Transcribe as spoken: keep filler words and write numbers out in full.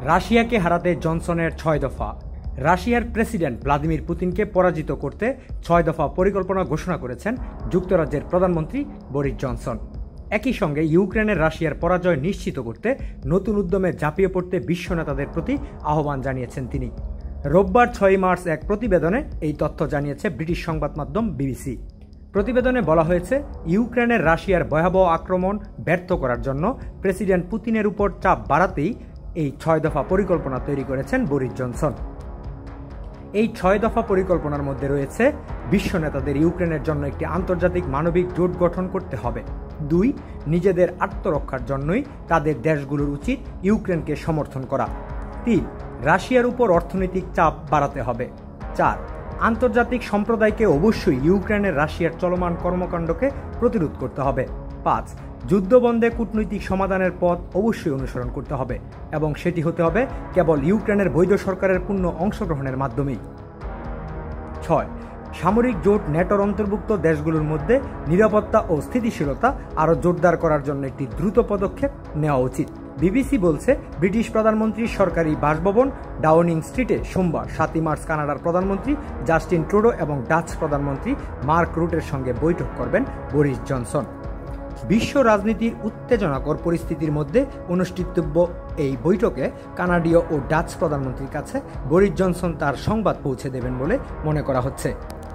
রাশিয়াকে হারাতে জনসনের ছয় দফা। রাশিয়ার প্রেসিডেন্ট ভ্লাদিমির পুতিনকে পরাজিত করতে ছয় দফা পরিকল্পনা ঘোষণা করেছেন যুক্তরাজ্যের প্রধানমন্ত্রী বরিস জনসন। একই সঙ্গে ইউক্রেনের রাশিয়ার পরাজয় নিশ্চিত করতে নতুন উদ্যমে ঝাঁপিয়ে পড়তে বিশ্ব নেতাদের প্রতি আহ্বান জানিয়েছেন তিনি। রোববার ছয়ই মার্চ এক প্রতিবেদনে এই তথ্য জানিয়েছে ব্রিটিশ সংবাদ মাধ্যম বিবিসি। প্রতিবেদনে বলা হয়েছে, ইউক্রেনের রাশিয়ার ভয়াবহ আক্রমণ ব্যর্থ করার জন্য প্রেসিডেন্ট পুতিনের উপর চাপ বাড়াতেই এই ছয় দফা পরিকল্পনা তৈরি করেছেন বরিস জনসন। এই ছয় দফা পরিকল্পনার মধ্যে রয়েছে বিশ্ব নেতাদের ইউক্রেনের জন্য একটি আন্তর্জাতিক মানবিক জোট গঠন করতে হবে। দুই, নিজেদের আত্মরক্ষার জন্যই তাদের দেশগুলোর উচিত ইউক্রেনকে সমর্থন করা। তিন, রাশিয়ার উপর অর্থনৈতিক চাপ বাড়াতে হবে। চার, আন্তর্জাতিক সম্প্রদায়কে অবশ্যই ইউক্রেনের রাশিয়ার চলমান কর্মকাণ্ডকে প্রতিরোধ করতে হবে। পাঁচ, যুদ্ধবন্ধে কূটনৈতিক সমাধানের পথ অবশ্যই অনুসরণ করতে হবে এবং সেটি হতে হবে কেবল ইউক্রেনের বৈধ সরকারের পূর্ণ অংশগ্রহণের মাধ্যমেই। ছয়, সামরিক জোট ন্যাটোর অন্তর্ভুক্ত দেশগুলোর মধ্যে নিরাপত্তা ও স্থিতিশীলতা আরও জোরদার করার জন্য একটি দ্রুত পদক্ষেপ নেওয়া উচিত। বিবিসি বলছে, ব্রিটিশ প্রধানমন্ত্রীর সরকারি বাসভবন ডাউনিং স্ট্রিটে সোমবার সাতই মার্চ কানাডার প্রধানমন্ত্রী জাস্টিন ট্রুডো এবং ডাচ প্রধানমন্ত্রী মার্ক রুটের সঙ্গে বৈঠক করবেন বরিস জনসন। বিশ্ব রাজনীতির উত্তেজনাকর পরিস্থিতির মধ্যে অনুষ্ঠিতব্য এই বৈঠকে কানাডীয় ও ডাচ প্রধানমন্ত্রীর কাছে বরিস জনসন তার সংবাদ পৌঁছে দেবেন বলে মনে করা হচ্ছে।